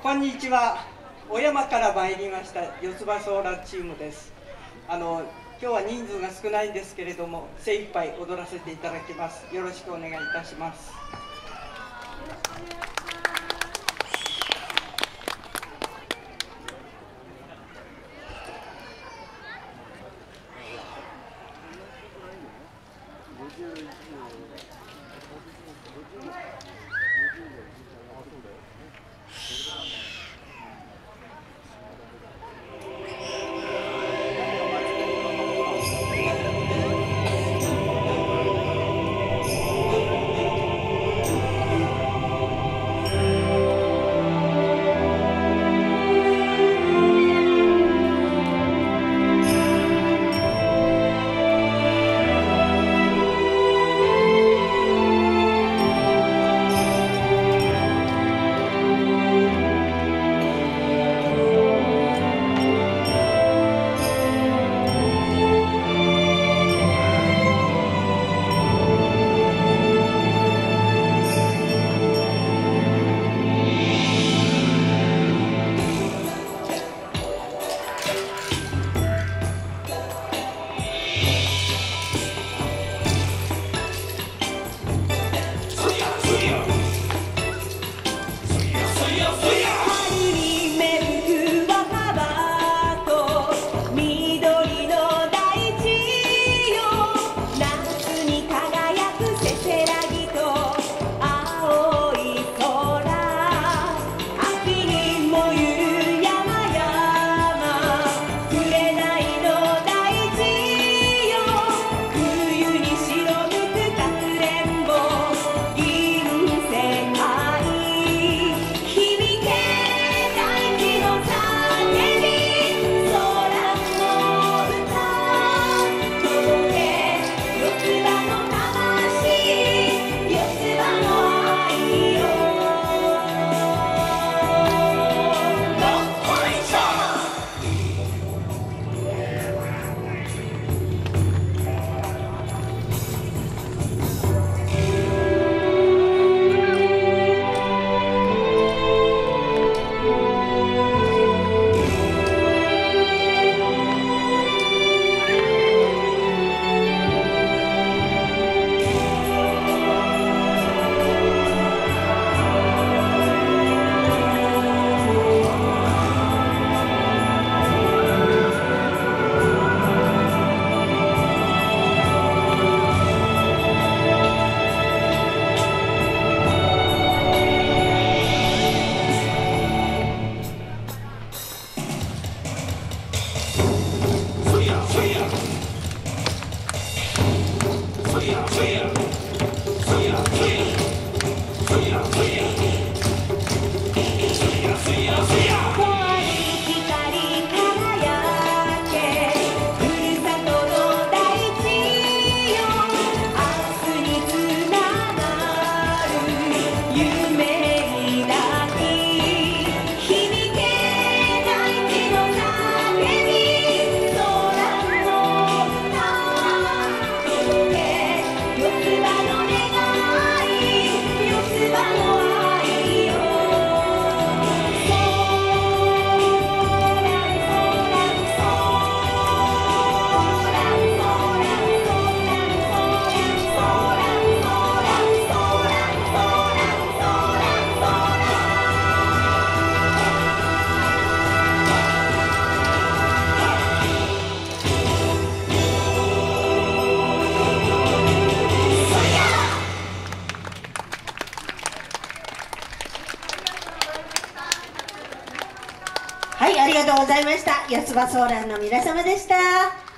こんにちは。小山から参りました四つ葉ソーラーチームです。今日は人数が少ないんですけれども、精一杯踊らせていただきます。よろしくお願いいたします。 はい、ありがとうございました。四つ葉ソーラーの皆様でした。